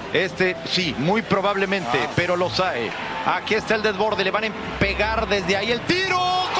Sí, muy probablemente, pero los hay. Aquí está el desborde, le van a pegar desde ahí el tiro. ¡Gol!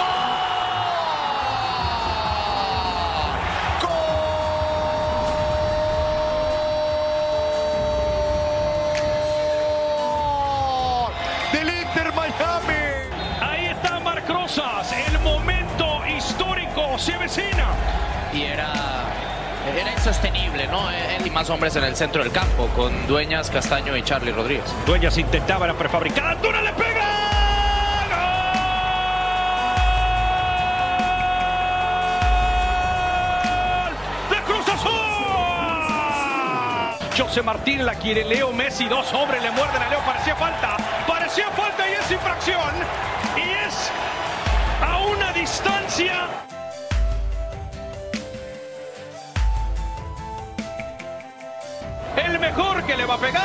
¡Gol! Del Inter Miami. Ahí está Marc Rosas, el momento histórico se avecina. Y era insostenible, ¿no? Él y más hombres en el centro del campo, con Dueñas, Castaño y Charlie Rodríguez. Dueñas intentaba la prefabricada, Antuna le pega. ¡Gol! ¡De Cruz Azul! José Martín la quiere, Leo Messi, 2 hombres le muerden a Leo, parecía falta y es infracción. Y es a una distancia. El mejor que le va a pegar.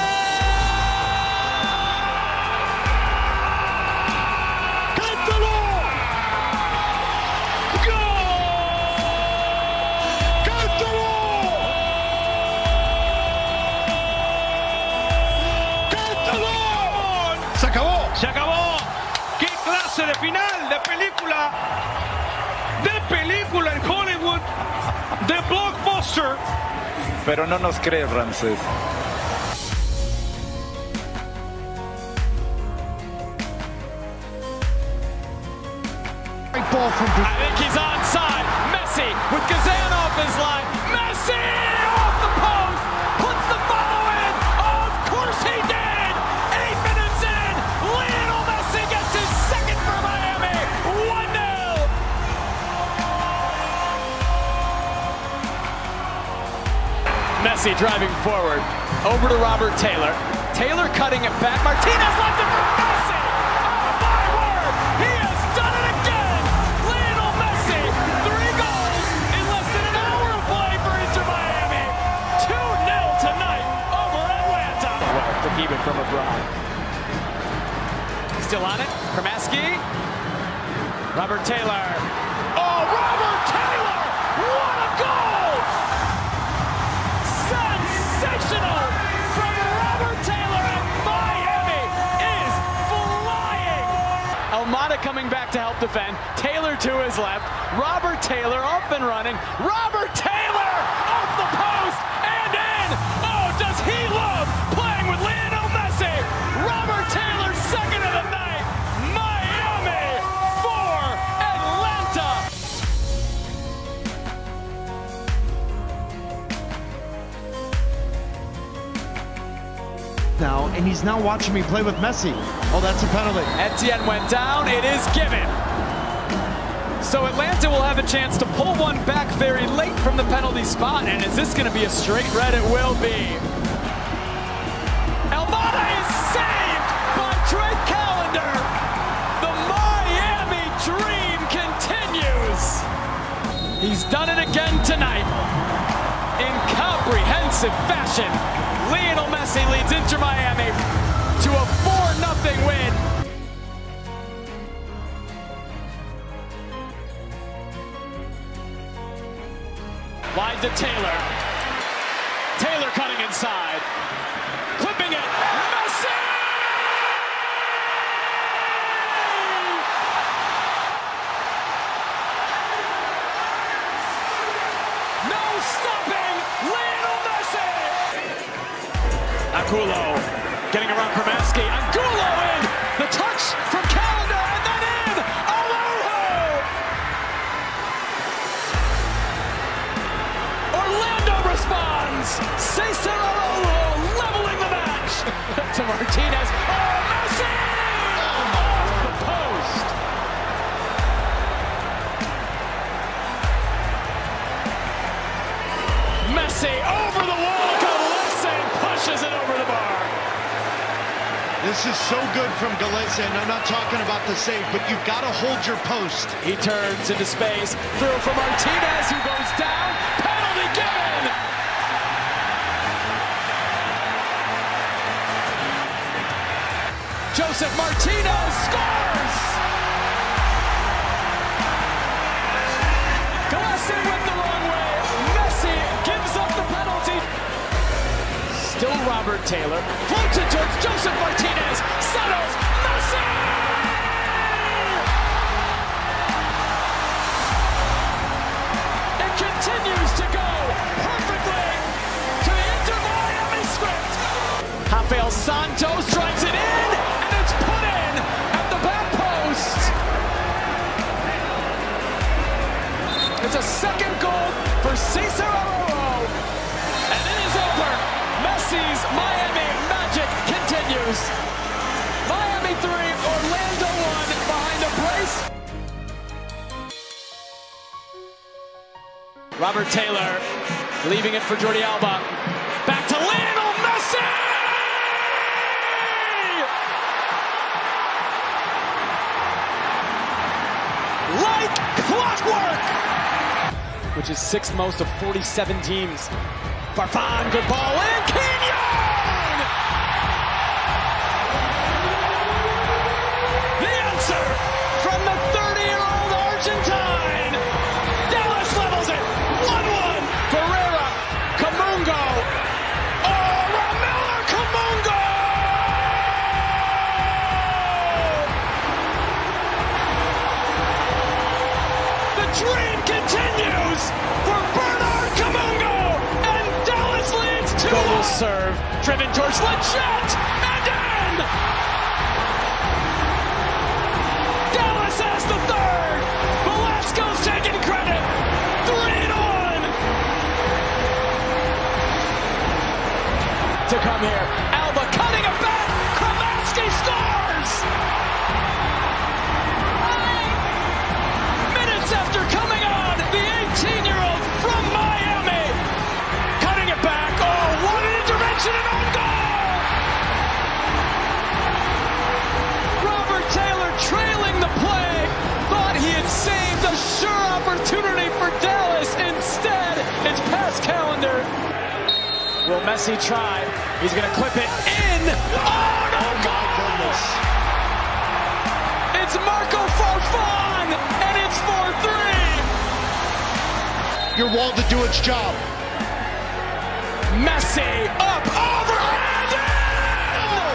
¡Cántalo! ¡Gol! ¡Cántalo! ¡Cántalo! Se acabó. Se acabó. ¡Qué clase de final de película! De película en Hollywood. De blockbuster. Pero no nos crees, Ramsés. I think he's onside. Messi with Kazan off his line. Messi off the post. Puts the follow in. Of course he did. 8 minutes in. Lionel Messi gets his second for Miami. 1-0. Messi driving forward. Over to Robert Taylor. Taylor cutting it back. Martinez left it for Messi. Oh my word. He has done it again. Lionel Messi. 3 goals in less than an hour of play for Inter Miami. 2-0 tonight over Atlanta. Well, to keep it from abroad. Still on it. Kramaski. Robert Taylor. Oh, Robert Taylor. What a goal. Sensational from Robert Taylor, and Miami is flying. Almada coming back to help defend. Taylor to his left. Robert Taylor up and running. Robert Taylor off the post and in. Oh, does he love playing with Lionel Messi? Robert Taylor, second of the night. Miami 4, Atlanta. Now, and he's now watching me play with Messi. Oh, that's a penalty. Etienne went down. It is given. So Atlanta will have a chance to pull one back very late from the penalty spot. And is this going to be a straight red? It will be. Almada is saved by Drake Callender. The Miami dream continues. He's done it again tonight. In comprehensive fashion, Lionel Messi leads Inter Miami to a 4-0 win. Wide to Taylor. Taylor cutting inside. Clipping it. Messi! No stopping Lionel Messi! Angulo getting around Kramaski. Angulo in! The touch from Callender and then in! Araujo! Orlando responds! Cesar Araujo leveling the match! To Martinez. Oh, Messi! Off the post! Messi over the wall! Pushes it over the bar. This is so good from Galeza, and I'm not talking about the save, but you've got to hold your post. He turns into space, through for Martinez, who goes down. Penalty given. Joseph Martinez scores. Galeza with the wrong way. Messi gives up the penalty. Still Robert Taylor. Floats it towards Joseph Martinez. Settles. Messi! It continues to go perfectly to the Inter Miami script. Rafael Santos drives it in, and it's put in at the back post. It's a second goal for Cesar Aurora, and it is over. Messi's Miami magic continues. Miami 3, Orlando 1 behind a brace. Robert Taylor leaving it for Jordi Alba. Back to Lionel Messi! Like clockwork! Which is 6th most of 47 teams. Farfan, good ball in. Kenyon! The answer from the 30-year-old Argentine. Dallas levels it. 1-1. Ferreira, Camungo. Oh, Romelu Camungo! The dream continues for Bernard Camungo, and Dallas leads 2-1. Goal serve, driven towards Lachette, and in! Dallas has the third. Velasco's taking credit. 3-1. To come here, Alba cutting it back. Kramatski scores. Minutes after coming on, the 18-year-old from Miami, cutting it back. Oh, what an intervention and on goal! Robert Taylor trailing the play, thought he had saved a sure opportunity for Dallas. Instead, it's past calendar. Will Messi try? He's going to clip it in. Oh, no goal! It's Marco Farfan, and it's 4-3. Your wall to do its job. Messi up, over, and in!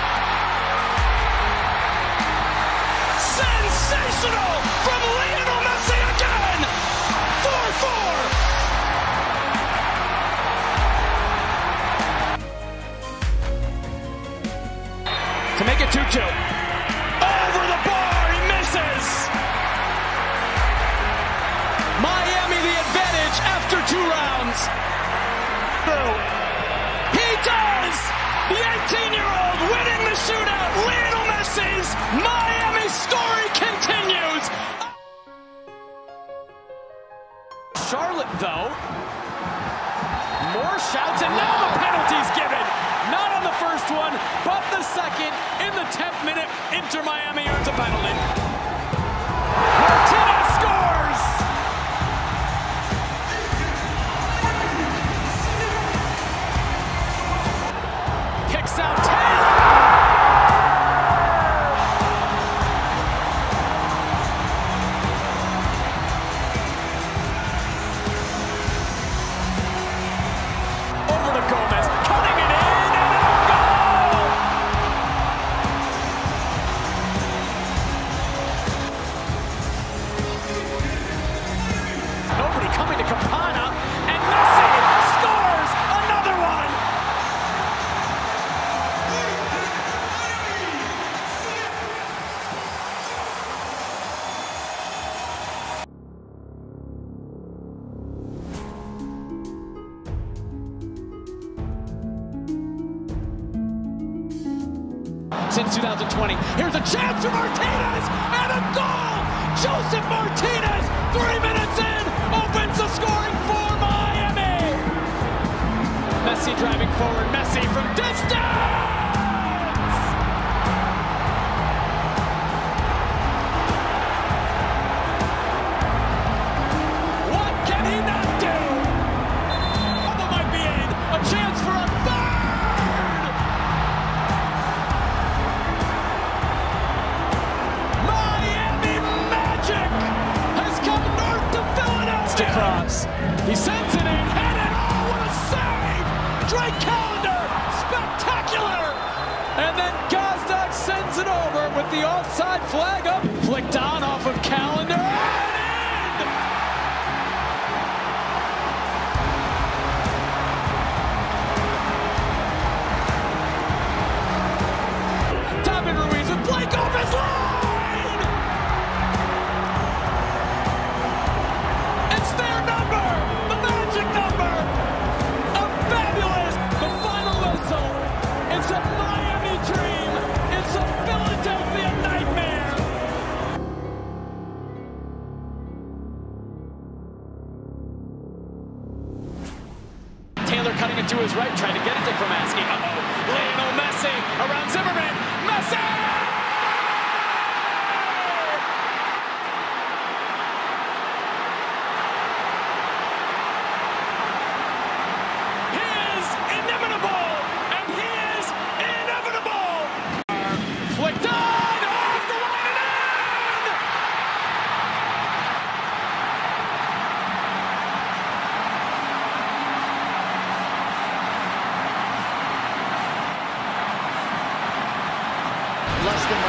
Sensational from Lionel Messi again! 4-4. To make it 2-2. Over the bar, he misses! Miami the advantage after 2 rounds. He does! The 18-year-old winning the shootout. Lionel Messi's Miami story continues. Charlotte, though. More shouts, and now the penalty's given. Not on the first one, but the second. In the 10th minute, Inter Miami earns a penalty. Martinez scores! Kicks out Taylor! Over to Gomez, cutting it in, and a goal! Nobody coming to Campana, and Messi scores another one! Since 2020, here's a chance for Martinez, and a goal! Joseph Martinez, 3 minutes in, opens the scoring for Miami! Messi driving forward, Messi from distance! What can he not do? Alba might be in, a chance for a third! Miami magic has come north to Philadelphia! Cross. He sends it in, and oh, what a save! Drake Callender And then Gazdag sends it over with the offside flag up. Flicked on off of Calendar. And in! Tommy Ruiz with Blake off his line! It's their number! The magic number! A fabulous! The final whistle! It's a Miami dream! It's a Philadelphia nightmare! Taylor cutting it to his right, trying to get it to Kromaski. Uh-oh! Lionel Messi around Zimmerman! Messi! Flicked on! Off the line and in! Less than